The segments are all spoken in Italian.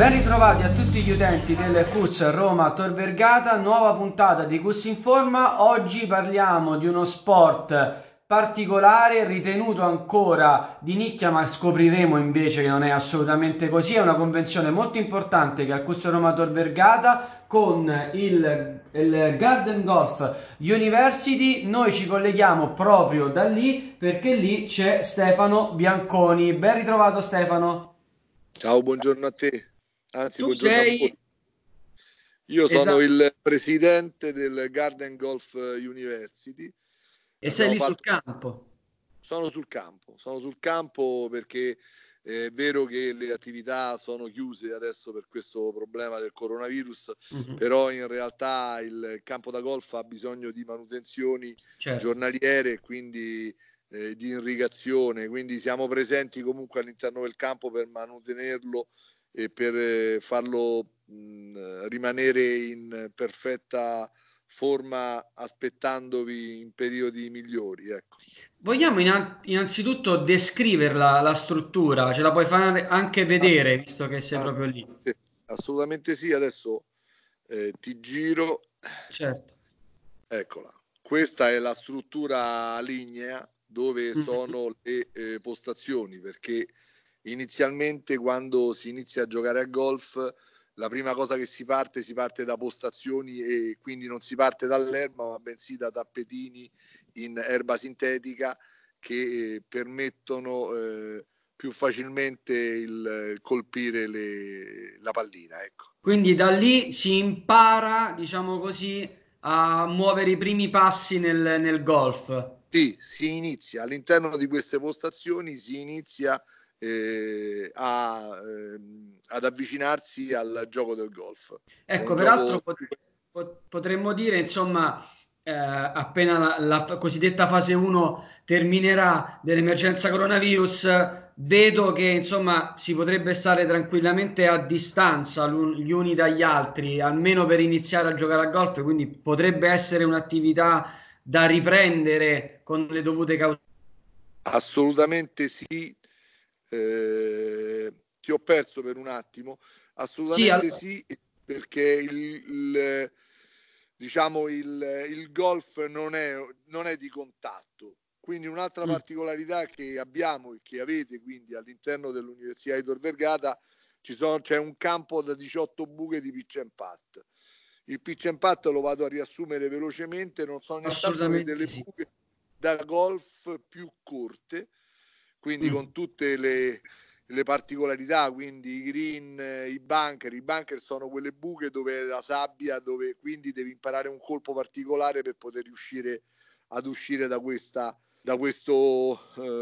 Ben ritrovati a tutti gli utenti del CUS Roma Tor Vergata, nuova puntata di CUS Informa. Oggi parliamo di uno sport particolare, ritenuto ancora di nicchia, ma scopriremo invece che non è assolutamente così. È una convenzione molto importante che al CUS Roma Tor Vergata con il Garden Golf University. Noi ci colleghiamo proprio da lì perché lì c'è Stefano Bianconi. Ben ritrovato Stefano. Ciao, buongiorno a te, anzi Tu buongiorno a voi. sei... Io sono Esatto. il presidente del Garden Golf University. E sei Abbiamo lì sul fatto... campo. sono sul campo perché è vero che le attività sono chiuse adesso per questo problema del coronavirus, Mhm. però in realtà il campo da golf ha bisogno di manutenzioni Certo. giornaliere, quindi di irrigazione, quindi siamo presenti comunque all'interno del campo per manutenerlo e per farlo rimanere in perfetta forma aspettandovi in periodi migliori, ecco. Vogliamo innanzitutto descriverla la struttura, ce la puoi fare anche vedere, visto che sei proprio lì. Assolutamente, assolutamente sì, adesso ti giro, Certo. eccola. Questa è la struttura lignea dove Mhm. sono le postazioni, perché inizialmente quando si inizia a giocare a golf, la prima cosa che si parte da postazioni e quindi non si parte dall'erba, ma bensì da tappetini in erba sintetica che permettono più facilmente il colpire la pallina, ecco. Quindi da lì si impara, diciamo così, a muovere i primi passi nel golf. Sì, si inizia all'interno di queste postazioni, si inizia ad avvicinarsi al gioco del golf. È Ecco, un peraltro gioco. potremmo dire, insomma, appena la cosiddetta fase 1 terminerà dell'emergenza coronavirus, vedo che insomma si potrebbe stare tranquillamente a distanza gli uni dagli altri, almeno per iniziare a giocare a golf, quindi potrebbe essere un'attività da riprendere con le dovute cautele. Assolutamente sì. Ti ho perso per un attimo. Sì, Assolutamente sì, perché diciamo il golf non è di contatto. Quindi un'altra mm, particolarità che abbiamo e che avete quindi all'interno dell'Università di Tor Vergata, c'è un campo da 18 buche di pitch and putt. Il pitch and putt lo vado a riassumere velocemente, non sono nient'altro che assolutamente delle sì. buche da golf più corte, quindi Mm. con tutte le particolarità, quindi i green, i bunker sono quelle buche dove la sabbia, dove quindi devi imparare un colpo particolare per poter riuscire ad uscire da questo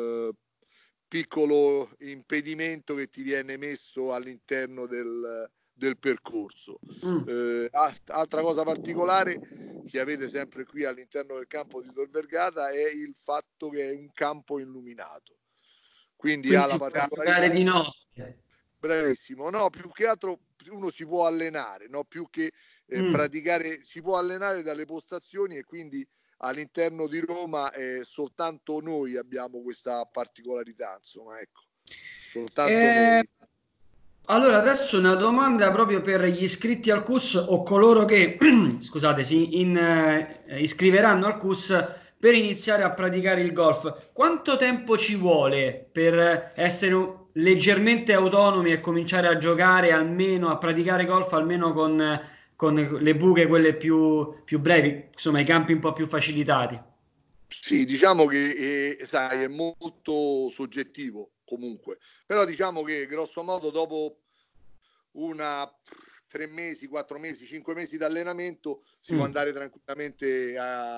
piccolo impedimento che ti viene messo all'interno del percorso. Mm. Altra cosa particolare che avete sempre qui all'interno del campo di Tor Vergata è il fatto che è un campo illuminato. Quindi Quindi ha la si può giocare particolarità, di notte. bravissimo, no, più che altro uno si può allenare, no, più che Mm. praticare, si può allenare dalle postazioni e quindi all'interno di Roma soltanto noi abbiamo questa particolarità, insomma, ecco, soltanto Eh, noi. allora, adesso una domanda proprio per gli iscritti al CUS o coloro che, scusate, iscriveranno al CUS per iniziare a praticare il golf. Quanto tempo ci vuole per essere leggermente autonomi e cominciare a giocare almeno, a praticare golf almeno con le buche, quelle più brevi, insomma, i campi un po' più facilitati? Sì, diciamo che sai, è molto soggettivo comunque, però diciamo che grosso modo dopo una 3 mesi, 4 mesi, 5 mesi di allenamento si può Mm. andare tranquillamente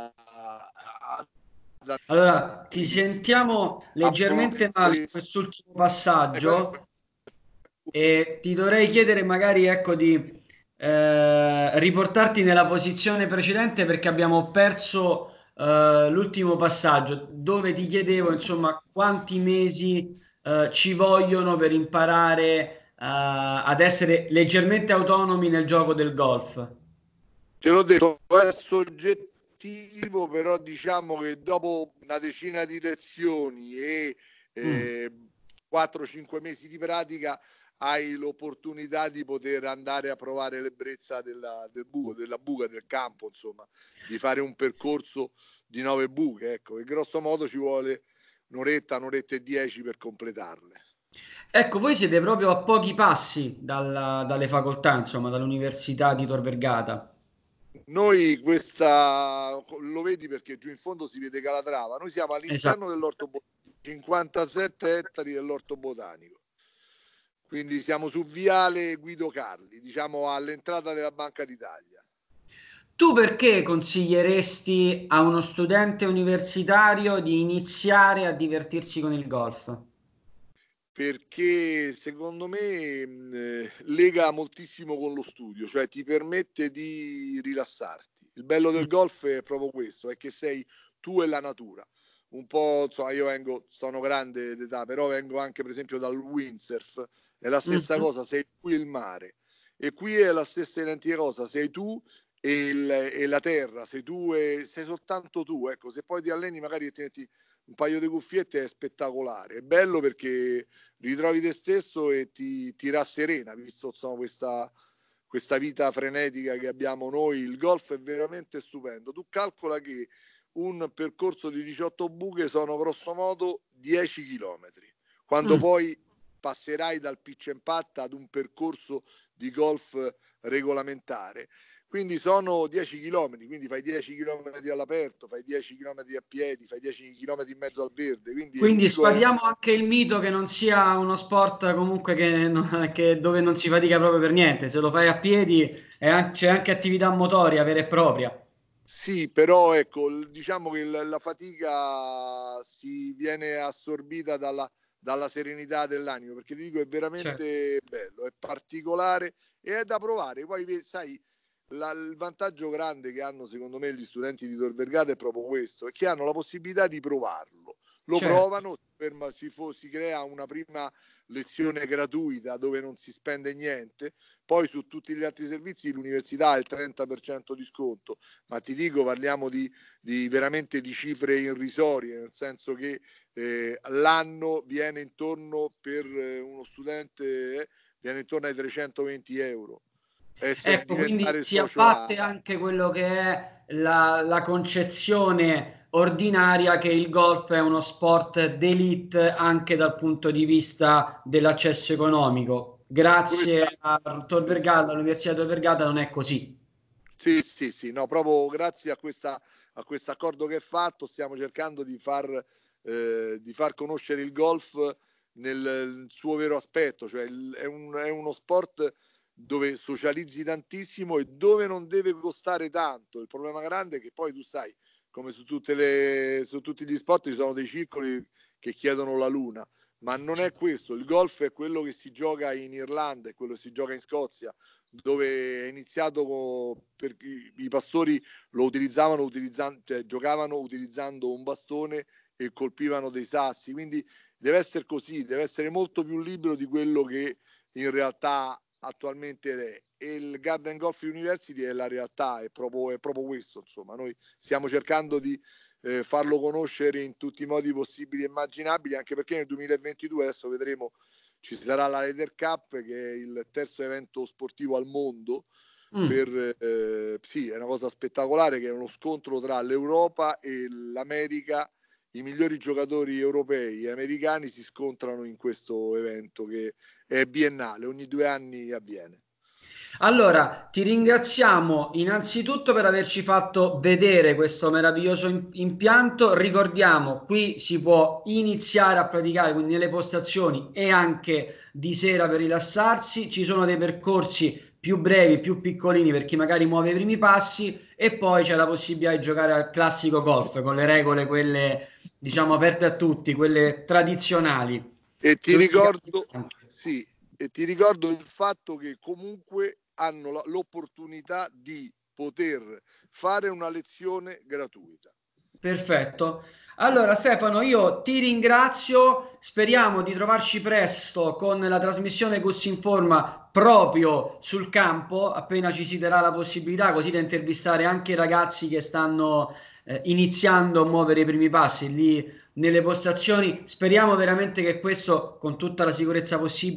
Allora, ti sentiamo leggermente male in quest'ultimo passaggio e ti dovrei chiedere magari, ecco, di riportarti nella posizione precedente perché abbiamo perso l'ultimo passaggio dove ti chiedevo, insomma, quanti mesi ci vogliono per imparare ad essere leggermente autonomi nel gioco del golf. Te l'ho detto, è soggettivo, però diciamo che dopo una decina di lezioni e Mm. eh, 4-5 mesi di pratica hai l'opportunità di poter andare a provare l'ebbrezza del buco, della buca del campo, insomma, di fare un percorso di 9 buche, ecco, e grosso modo ci vuole un'oretta, un'oretta e 10 per completarle. Ecco, voi siete proprio a pochi passi dalle facoltà, insomma, dall'Università di Tor Vergata. Noi questa lo vedi perché giù in fondo si vede Calatrava, noi siamo all'interno Esatto. dell'orto botanico, 57 ettari dell'orto botanico, quindi siamo su Viale Guido Carli, diciamo all'entrata della Banca d'Italia. Tu perché consiglieresti a uno studente universitario di iniziare a divertirsi con il golf? Perché secondo me lega moltissimo con lo studio, cioè ti permette di rilassarti. Il bello del golf è proprio questo, è che sei tu e la natura. Un po', insomma, sono grande d'età, però vengo anche per esempio dal windsurf, è la stessa Mhm. cosa, sei tu e il mare. E qui è la stessa identica cosa, sei tu e la terra, sei soltanto tu, ecco, se poi ti alleni magari ti metti un paio di cuffiette è spettacolare, è bello perché ritrovi te stesso e ti rasserena, visto insomma questa vita frenetica che abbiamo noi. Il golf è veramente stupendo. Tu calcola che un percorso di 18 buche sono grosso modo 10 chilometri. Quando Mm. poi passerai dal pitch and putt ad un percorso di golf regolamentare. Quindi sono 10 chilometri, quindi fai 10 chilometri all'aperto, fai 10 chilometri a piedi, fai 10 chilometri in mezzo al verde, quindi ti Quindi dico è sfatiamo anche il mito che non sia uno sport comunque dove non si fatica proprio per niente. Se lo fai a piedi c'è anche attività motoria vera e propria. sì, però ecco, diciamo che la fatica si viene assorbita dalla serenità dell'animo, perché ti dico è Certo. veramente bello, è particolare e è da provare. Poi sai, il vantaggio grande che hanno secondo me gli studenti di Tor Vergata è proprio questo, è che hanno la possibilità di provarlo. Lo Certo. provano, si crea una prima lezione gratuita dove non si spende niente, poi su tutti gli altri servizi l'università ha il 30% di sconto, ma ti dico parliamo di veramente di cifre irrisorie, nel senso che l'anno viene intorno per uno studente viene intorno ai 320 euro. Ecco, quindi Diventare si socio A. abbatte anche quello che è la concezione ordinaria che il golf è uno sport d'élite anche dal punto di vista dell'accesso economico. Questa, Grazie a Tor sì, Vergata, all'Università di Tor Vergata non è così. sì, sì, sì, no, proprio grazie a questo accordo che è fatto stiamo cercando di far conoscere il golf nel suo vero aspetto, cioè è uno sport dove socializzi tantissimo e dove non deve costare tanto. Il problema grande è che poi tu sai, come su tutti gli sport ci sono dei circoli che chiedono la luna, ma non è questo. Il golf è quello che si gioca in Irlanda, è quello che si gioca in Scozia, dove è iniziato per i pastori lo cioè, giocavano utilizzando un bastone e colpivano dei sassi, quindi deve essere così, deve essere molto più libero di quello che in realtà attualmente è. E il Garden Golf University è la realtà, è proprio questo, insomma, noi stiamo cercando di farlo conoscere in tutti i modi possibili e immaginabili, anche perché nel 2022 adesso vedremo ci sarà la Ryder Cup che è il terzo evento sportivo al mondo Mm. sì, è una cosa spettacolare che è uno scontro tra l'Europa e l'America. I migliori giocatori europei e americani si scontrano in questo evento che è biennale, ogni 2 anni avviene. Allora, ti ringraziamo innanzitutto per averci fatto vedere questo meraviglioso impianto. Ricordiamo, qui si può iniziare a praticare, quindi nelle postazioni e anche di sera per rilassarsi. Ci sono dei percorsi più brevi, più piccolini per chi magari muove i primi passi e poi c'è la possibilità di giocare al classico golf con le regole, quelle diciamo aperte a tutti, quelle tradizionali, E ti dove si ricordo, cammina. sì, e ti ricordo il fatto che comunque hanno l'opportunità di poter fare una lezione gratuita. Perfetto. Allora, Stefano, io ti ringrazio. Speriamo di trovarci presto con la trasmissione Gus Informa proprio sul campo, appena ci si darà la possibilità, così da intervistare anche i ragazzi che stanno iniziando a muovere i primi passi lì nelle postazioni. Speriamo veramente che questo, con tutta la sicurezza possibile,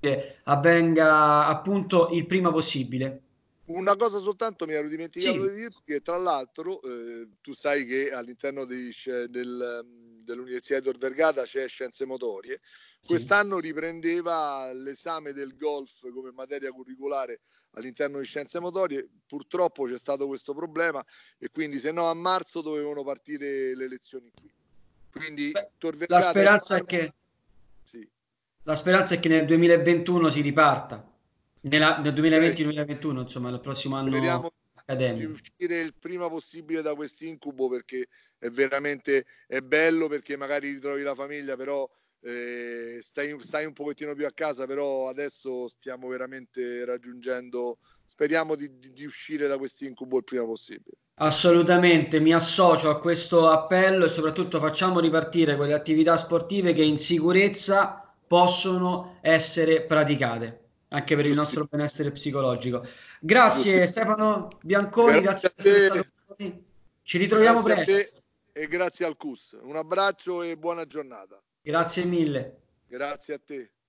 avvenga appunto il prima possibile. Una cosa soltanto mi ero dimenticato Sì, di dirti, che tra l'altro tu sai che all'interno dell'Università di Tor Vergata c'è Scienze Motorie. sì. Quest'anno riprendeva l'esame del golf come materia curricolare all'interno di Scienze Motorie. Purtroppo c'è stato questo problema e quindi se no a marzo dovevano partire le lezioni qui. Quindi Beh, Tor la Vergata è speranza è che, sì. la speranza è che nel 2021 si riparta, nel Ok. 2020-2021, insomma, il prossimo anno Speriamo di accademico. uscire il prima possibile da quest'incubo, perché è veramente è bello, perché magari ritrovi la famiglia, però stai un pochettino più a casa, però adesso stiamo veramente raggiungendo, speriamo di uscire da quest'incubo il prima possibile. Assolutamente, mi associo a questo appello e soprattutto facciamo ripartire quelle attività sportive che in sicurezza possono essere praticate, anche per il nostro Giustissimo, benessere psicologico. Grazie giustissimo. Stefano Bianconi, Grazie grazie a di essere stato te, con noi. Ci ritroviamo grazie a presto. te e grazie al CUS. Un abbraccio e buona giornata. Grazie mille. Grazie a te.